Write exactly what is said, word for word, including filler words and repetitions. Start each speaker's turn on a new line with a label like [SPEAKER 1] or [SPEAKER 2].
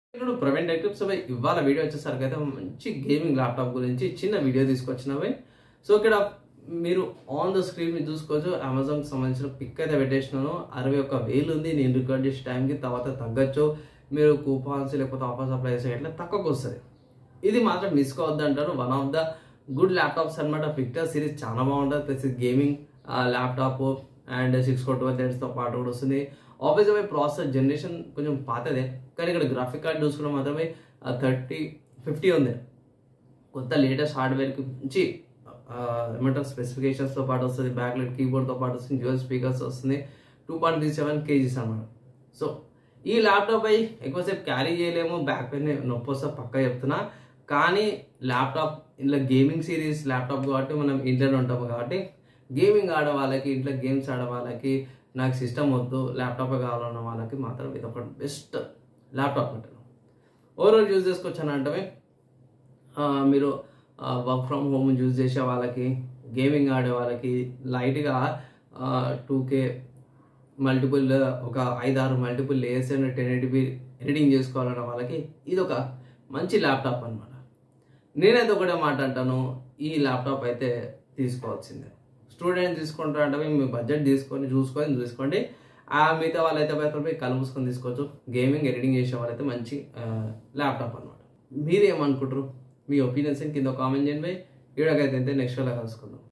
[SPEAKER 1] ఇప్పుడు ప్రవీణ్ టెక్టిప్స్ అవి ఇవాళ వీడియో వచ్చేసరికి అయితే మంచి గేమింగ్ ల్యాప్టాప్ గురించి చిన్న వీడియో తీసుకొచ్చినవి. సో ఇక్కడ మీరు ఆన్ ద స్క్రీన్ మీరు చూసుకోవచ్చు. అమెజాన్కి సంబంధించిన పిక్ అయితే పెట్టేసినాను. అరవై ఒక్క వేలు ఉంది. నేను రికార్డ్ చేసే టైంకి తర్వాత తగ్గచ్చు. మీరు కూపాన్స్ లేకపోతే ఆఫర్స్ అప్లై చేసే ఇట్లా తక్కువకు వస్తుంది. ఇది మాత్రం మిస్ కావద్దు అంటారు. One of the good laptops అనమాట. విక్టర్ సిరీస్ చాలా బాగుంటుంది. Plus gaming laptop and six four twelve థ్రెడ్స్తో పాటు కూడా వస్తుంది. ఆబ్వియస్గా పోయి ప్రాసెసర్ జనరేషన్ కొంచెం పాతదే, కానీ ఇక్కడ గ్రాఫిక్ కార్డ్ చూసుకున్న మాత్రమే థర్టీ ఫిఫ్టీ ఉంది. కొత్త లేటెస్ట్ హార్డ్వేర్కి మంచి ఏమంటారు స్పెసిఫికేషన్స్తో పాటు వస్తుంది. బ్యాక్లైట్ కీబోర్డ్తో పాటు వస్తుంది. డ్యూయల్ స్పీకర్స్ వస్తుంది. Two point three seven kgs అనమాట. సో ఈ ల్యాప్టాప్ అయి ఎక్కువసేపు క్యారీ చేయలేము. బ్యాక్ పెయిన్ నొప్పి వస్తే పక్కా చెప్తున్నా. కానీ ల్యాప్టాప్ ఇంట్లో గేమింగ్ సిరీస్ ల్యాప్టాప్ కాబట్టి మనం ఇంట్లోనే ఉంటాము కాబట్టి గేమింగ్ ఆడే వాళ్ళకి, ఇంట్లో గేమ్స్ ఆడే వాళ్ళకి, నాకు సిస్టమ్ వద్దు ల్యాప్టాప్ కావాలన్న వాళ్ళకి మాత్రం ఇది ఒక బెస్ట్ ల్యాప్టాప్ అంటారు. ఓవరాల్ యూజ్ చేసుకోవచ్చు అంటే మీరు వర్క్ ఫ్రమ్ హోమ్ యూజ్ చేసే వాళ్ళకి, గేమింగ్ ఆడే వాళ్ళకి, లైట్గా టూ కే మల్టిపుల్ ఒక ఐదారు multiple layers and ten eighty editing చేసుకోవాలన్న వాళ్ళకి ఇది ఒక మంచి ల్యాప్టాప్ అనమాట. నేనైతే ఒకటే మాట అంటాను, ఈ ల్యాప్టాప్ అయితే తీసుకోవాల్సిందే. స్టూడెంట్ తీసుకుంటారు అంటే మీ బడ్జెట్ తీసుకొని చూసుకొని తీసుకోండి. ఆ మిగతా వాళ్ళైతే మాత్రం కళ్ళు మూసుకొని తీసుకోవచ్చు. గేమింగ్ ఎడిటింగ్ చేసే వాళ్ళైతే మంచి ల్యాప్టాప్ అనమాట. మీరేమనుకుంటారు? మీ ఒపీనియన్స్ కింద కామెంట్ చేయండి. వీడియోకి అయితే నెక్స్ట్ వీడియోలో కలుసుకుందాం.